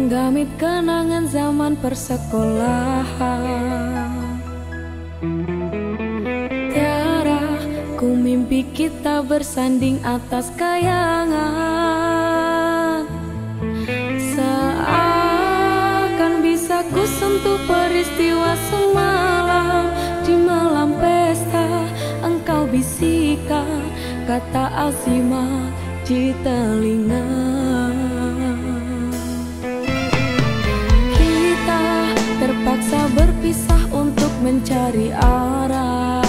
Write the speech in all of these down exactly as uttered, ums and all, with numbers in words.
menggamit kenangan zaman persekolahan. Tiara, ku mimpi kita bersanding atas kayangan. Seakan bisa ku sentuh peristiwa semalam. Di malam pesta engkau bisikan kata azimat di telinga. Kita terpaksa berpisah untuk mencari arah.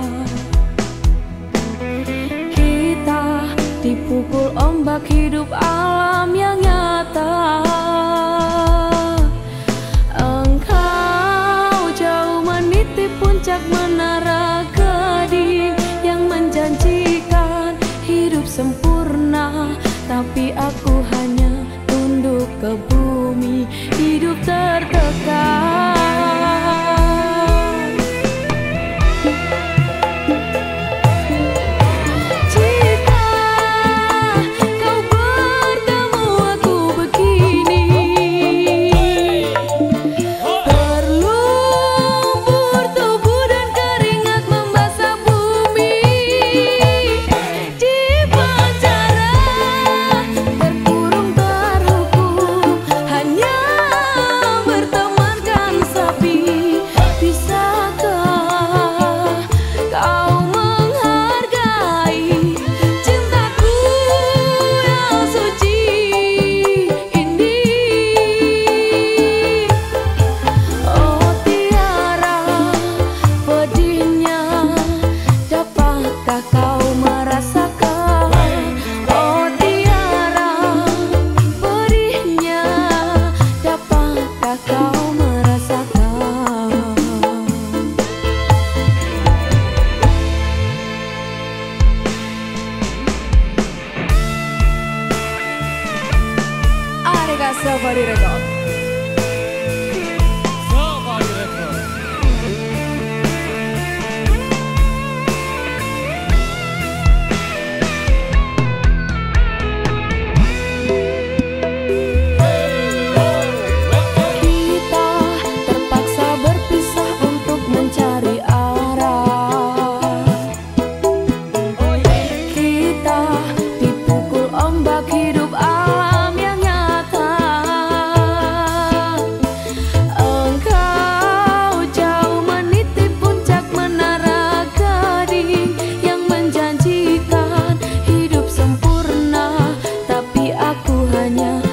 Kita dipukul ombak hidup alam yang nyata. Engkau jauh meniti puncak menara Gading yang menjanjikan hidup sempurna, tapi aku hanya tunduk ke bumi, hidup tertekan. Jika kau bertemu aku begini, berlumpur tubuh dan keringat membasah bumi. Di penjara terkurung terhukum, hanya bertemankan sapi. Bisakah kau menghargai cintaku yang suci ini? Oh Tiara, pedihnya dapatkah kau merasakan? Oh Tiara, pedihnya dapatkah kau merasakan? Arika Safari Record. Safari Record. Kita terpaksa berpisah untuk mencari arah. Kita dipukul ombak hidup alam yang nyata. Engkau jauh meniti puncak menara Gading yang menjanjikan hidup sempurna, tapi aku hanya